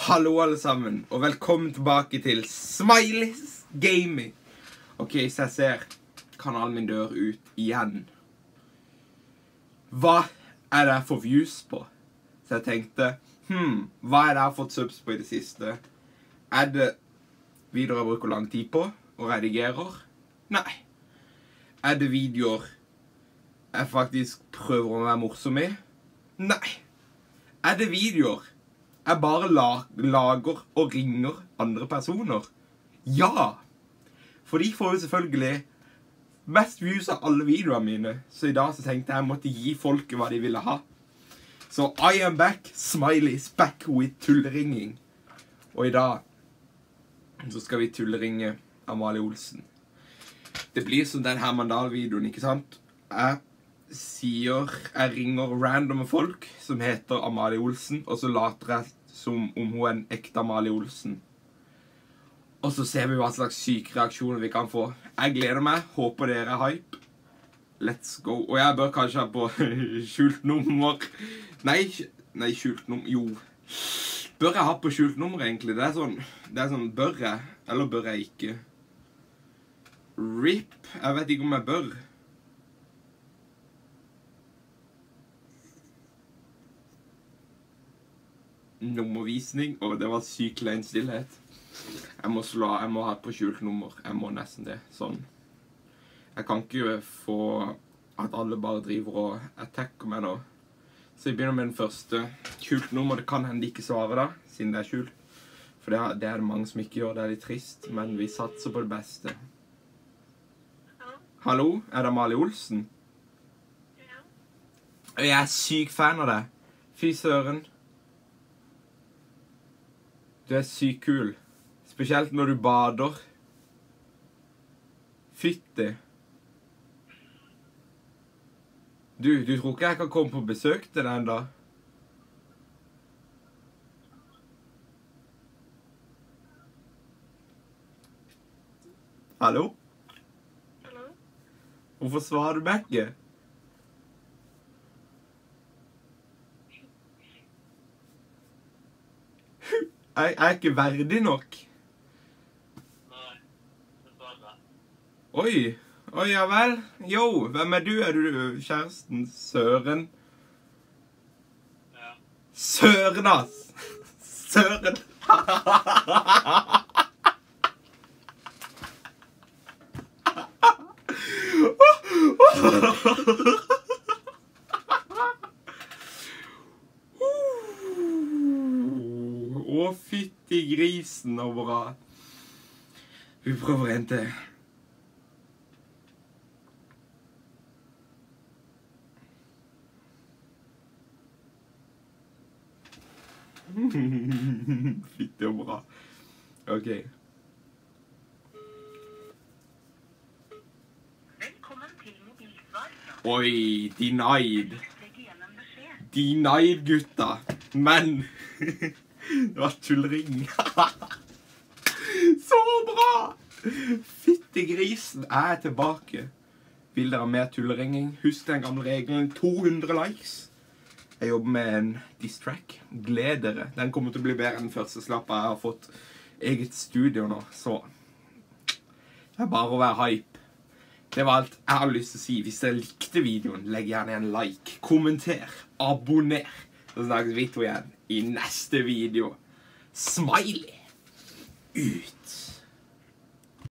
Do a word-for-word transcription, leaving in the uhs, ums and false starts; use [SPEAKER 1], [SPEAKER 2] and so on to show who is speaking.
[SPEAKER 1] Hallo alle sammen, og velkommen tilbake til Smileys Gaming. Ok, så jeg ser kanalen min dør ut igjen. Hva er det jeg får views på? Så jeg tenkte, hmm, hva er det jeg har fått subs på i det siste? Er det videoer jeg bruker lang tid på og redigerer? Nei. Er det videoer jeg faktisk prøver å være morsom i? Nei. Er det videoer jeg bare lager og ringer andre personer? Ja! For de får jo selvfølgelig mest views av alle videoene mine. Så i dag så tenkte jeg jeg måtte gi folket hva de ville ha. Så I am back, Smiley's back with tulleringing. Og i dag så skal vi tulleringe Amalie Olsen. Det blir som den her Mandal-videoen, ikke sant? Jeg sier, jeg ringer randomme folk som heter Amalie Olsen, og så later jeg som om hun er en ekte Amalie Olsen. Og så ser vi hva slags syke reaksjoner vi kan få. Jeg gleder meg, håper dere er hype. Let's go. Og jeg bør kanskje ha på skjult nummer. Nei, nei, skjult nummer, jo. Bør jeg ha på skjult nummer egentlig? Det er sånn, det er sånn, bør jeg? Eller bør jeg ikke? Rip, jeg vet ikke om jeg bør. Nummervisning, og det var syk klein stillhet. Jeg må slå, jeg må ha på skjult nummer. Jeg må nesten det, sånn. Jeg kan ikke få at alle bare driver og attacker meg nå. Så jeg begynner med den første. Skjult nummer, det kan hende de ikke svarer da, siden det er skjult. For det er, det er det mange som ikke gjør, det er litt trist, men vi satser på det beste. Hallo, er det Amalie Olsen? Ja. Jeg er syk fan av deg. Fy søren. Du er sykt kul. Spesielt når du bader. Fytti. Du, du tror ikke jeg kan komme på besøk til deg enda? Hallo? Hallo? Hvorfor svarer du meg ikke? Jeg er ikke verdig nok. Nei, det var det. Oi, oi, ja vel. Jo, hvem er du? Er du kjæresten? Søren? Ja. Søren, ass! Søren! Å, fytti grisen og bra. Vi prøver en til. Fytti og bra. Ok. Velkommen til mobilsvar. Oi, denied. Denied, gutta. Men... det var tullring. Så bra! Fytti grisen, jeg er tilbake. Vil dere ha mer tullringing? Husk den gamle regelen, to hundre likes. Jeg jobber med en diss track. Gled dere. Den kommer til å bli bedre enn den første slappet. Jeg har fått eget studio nå, så det er bare å være hype. Det var alt jeg har lyst til å si. Hvis dere likte videoen, legg gjerne en like, kommenter, abonner. Så snakkes vi to igjen i neste video. Smiley ut!